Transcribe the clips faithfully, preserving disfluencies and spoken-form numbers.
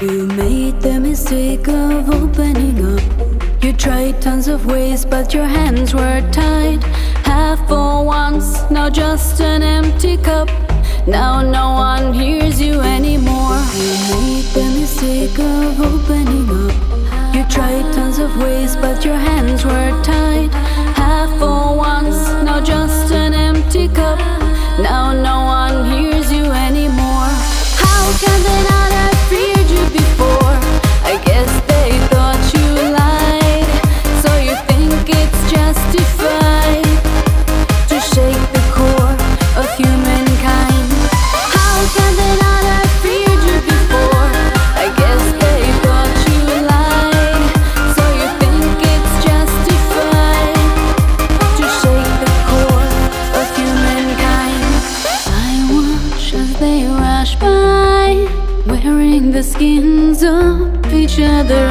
You made the mistake of opening up. You tried tons of ways, but your hands were tied. Half for once, now just an empty cup. Now no one hears you anymore. You made the mistake of opening up. You tried tons of ways, but your hands were tied. Half for once, now just an empty cup. Now no one hears you anymore. How can they not have feared you before? I guess they thought you lied. So you think it's justified to shake the core of humankind. How can they not have feared you before? I guess they thought you lied. So you think it's justified to shake the core of humankind. I watch as they rush by, wearing the skins of each other.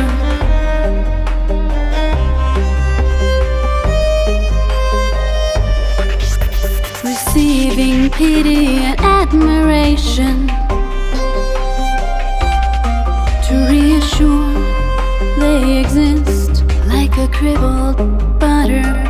Receiving pity and admiration, to reassure they exist like a crippled butterfly.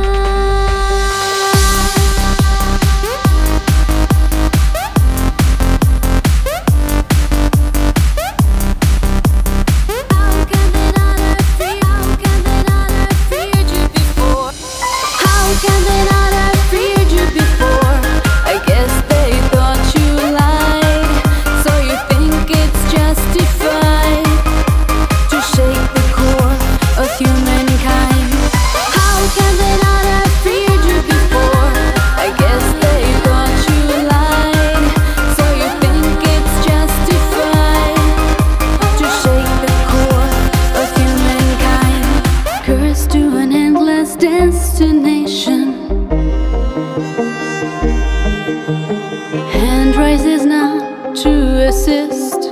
To an endless destination, hand rises now to assist.